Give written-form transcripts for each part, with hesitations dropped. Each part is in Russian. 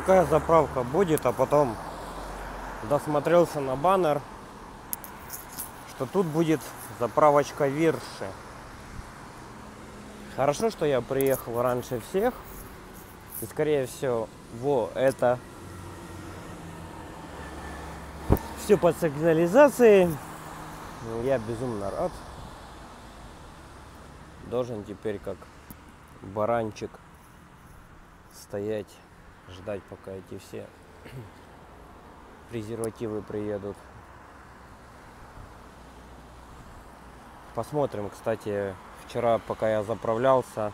какая заправка будет, а потом досмотрелся на баннер, что тут будет заправочка Вирши. Хорошо, что я приехал раньше всех, и скорее всего это все под сигнализацией. Я безумно рад. Должен теперь как баранчик стоять, ждать, пока эти все презервативы приедут. Посмотрим, кстати, вчера, пока я заправлялся,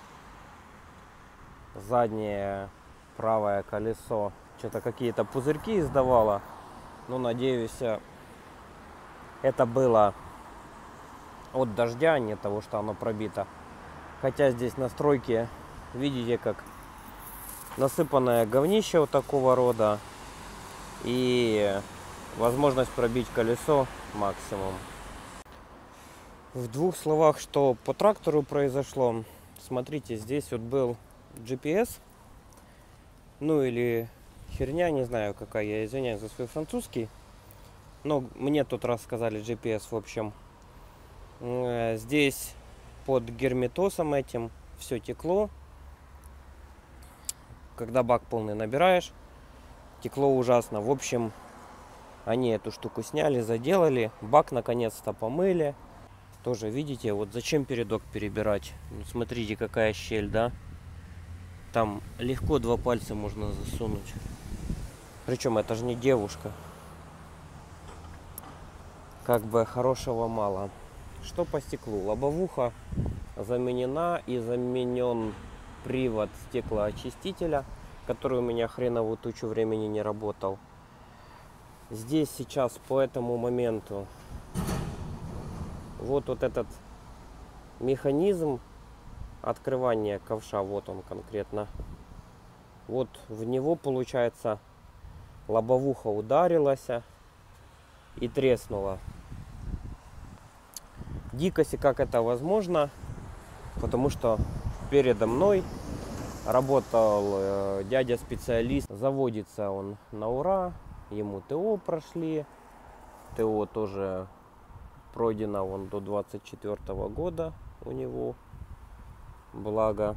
заднее правое колесо что-то какие-то пузырьки издавало. Ну, надеюсь, это было от дождя, а не того, что оно пробито. Хотя здесь настройки, видите, как насыпанное говнище вот такого рода. И возможность пробить колесо максимум. В двух словах, что по трактору произошло. Смотрите, здесь вот был GPS. Ну или херня, не знаю какая, я извиняюсь за свой французский. Но мне тут раз сказали GPS, в общем. Здесь под герметосом этим все текло. Когда бак полный набираешь, текло ужасно. В общем, они эту штуку сняли, заделали. Бак наконец-то помыли. Тоже видите, вот зачем передок перебирать? Ну, смотрите, какая щель, да? Там легко 2 пальца можно засунуть. Причем это же не девушка. Как бы хорошего мало. Что по стеклу? Лобовуха заменена и заменен привод стеклоочистителя, который у меня хреновую тучу времени не работал. Здесь сейчас по этому моменту вот этот механизм открывания ковша, вот он конкретно. Вот в него, получается, лобовуха ударилась и треснула. Дикость, как это возможно, потому что передо мной работал дядя-специалист. Заводится он на ура, ему ТО прошли. ТО тоже пройдено он до 24 года у него. Благо,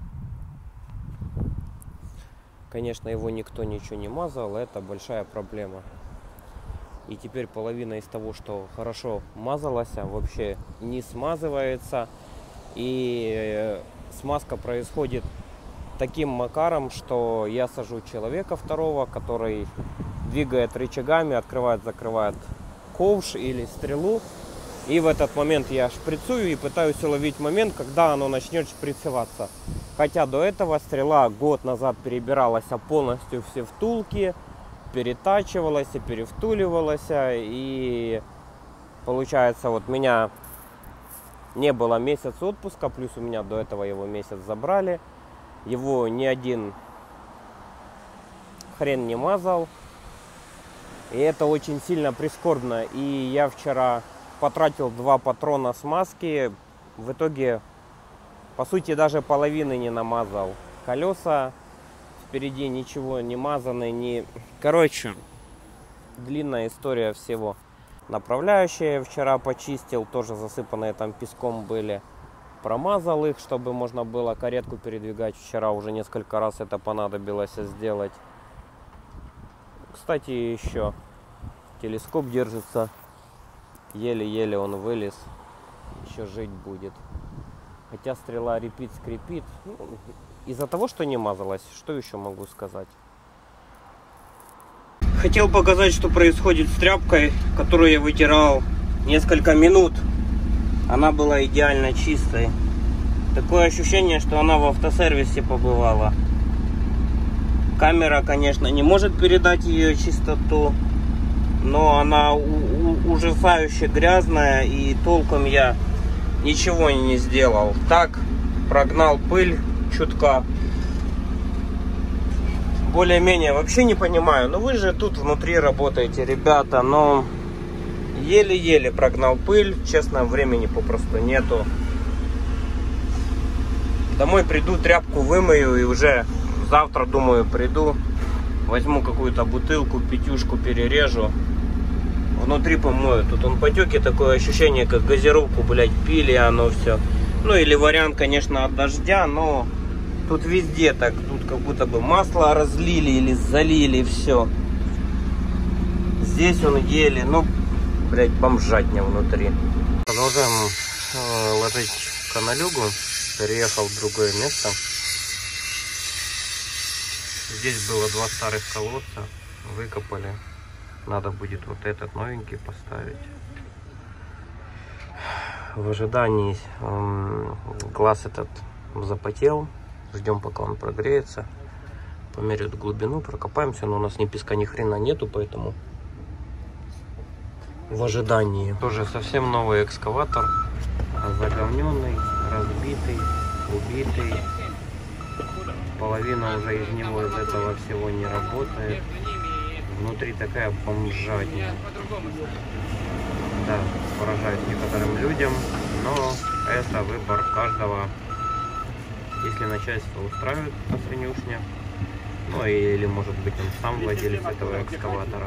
конечно, его никто ничего не мазал, это большая проблема. И теперь половина из того, что хорошо мазалось, вообще не смазывается. И смазка происходит таким макаром, что я сажу человека второго, который двигает рычагами, открывает, закрывает ковш или стрелу. И в этот момент я шприцую и пытаюсь уловить момент, когда оно начнет шприцеваться. Хотя до этого стрела год назад перебиралась полностью все втулки, перетачивалась и перевтуливалась. И получается, вот меня не было месяц отпуска, плюс у меня до этого его месяц забрали. Его ни один хрен не мазал. И это очень сильно прискорбно. И я вчера потратил 2 патрона смазки. В итоге, по сути, даже половины не намазал. Колеса впереди ничего не мазаны, не... Короче, длинная история всего. Направляющие вчера почистил, тоже засыпанные там песком были. Промазал их, чтобы можно было каретку передвигать. Вчера уже несколько раз это понадобилось сделать. Кстати, еще телескоп держится. Еле-еле он вылез. Еще жить будет. Хотя стрела репит, скрипит. Ну, из-за того, что не мазалась, что еще могу сказать? Хотел показать, что происходит с тряпкой, которую я вытирал несколько минут. Она была идеально чистой. Такое ощущение, что она в автосервисе побывала. Камера, конечно, не может передать ее чистоту, но она ужасающе грязная, и толком я ничего не сделал. Так, прогнал пыль чутка. Более-менее вообще не понимаю. Но вы же тут внутри работаете, ребята. Но еле-еле прогнал пыль. Честно, времени попросту нету. Домой приду, тряпку вымою и уже завтра, думаю, приду Возьму какую-то бутылку, пятюшку перережу. Внутри помою. Тут он потеки, такое ощущение, как газировку, блядь, пили оно все. Ну или вариант, конечно, от дождя, но тут везде так. Тут как будто бы масло разлили или залили, все. Здесь он еле, ну, блядь, бомжатня внутри. Продолжаем ложить каналюгу. Переехал в другое место. Здесь было 2 старых колодца. Выкопали. Надо будет вот этот новенький поставить. В ожидании глаз этот запотел. Ждем, пока он прогреется. Померяют глубину, прокопаемся. Но у нас ни песка, ни хрена нету, поэтому в ожидании. Тоже совсем новый экскаватор. Заговненный, разбитый, убитый. Половина уже из него, из этого всего не работает. Внутри такая бомжатня. Да, поражаюсь некоторым людям, но это выбор каждого. Если начальство устраивает по свинюшне, ну или может быть он сам владелец этого экскаватора.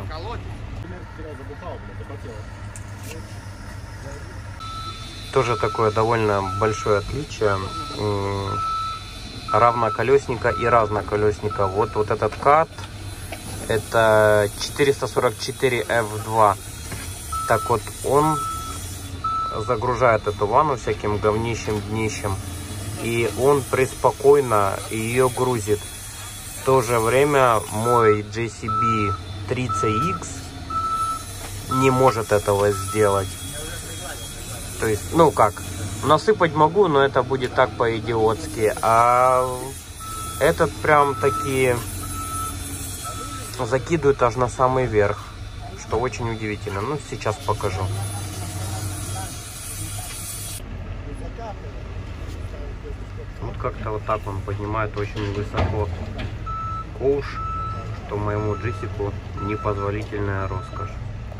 Тоже такое довольно большое отличие равноколесника и разноколесника. Вот этот кат, это 444 F2. Так вот, он загружает эту ванну всяким говнищем, днищем, и он преспокойно ее грузит. В то же время мой JCB 30X не может этого сделать. То есть, ну как, насыпать могу, но это будет так по-идиотски. А этот прям такие закидывает аж на самый верх, что очень удивительно. Ну, сейчас покажу. Вот как-то вот так он поднимает очень высоко ковш, что моему джисику непозволительная роскошь.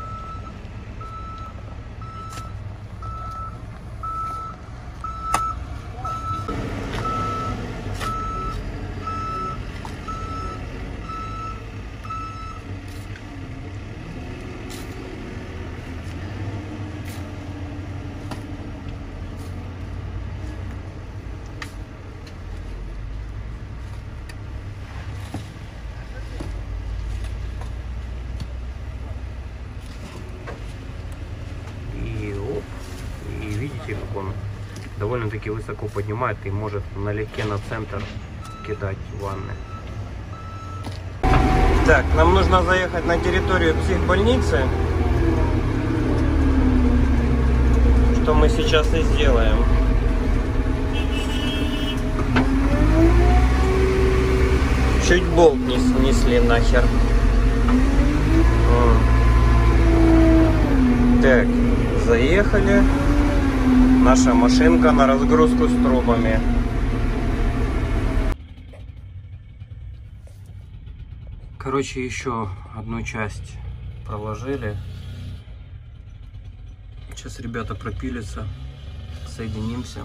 Как он довольно-таки высоко поднимает и может налегке на центр кидать ванны. Так, нам нужно заехать на территорию психбольницы, что мы сейчас и сделаем. Чуть болт не снесли нахер. Так, заехали. Наша машинка на разгрузку с трубами. Короче, еще одну часть проложили. Сейчас ребята пропилятся, соединимся.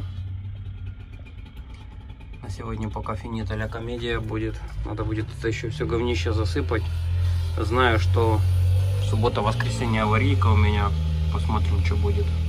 На сегодня пока финита ля комедия будет. Надо будет это еще все говнище засыпать. Знаю, что суббота-воскресенье аварийка у меня. Посмотрим, что будет.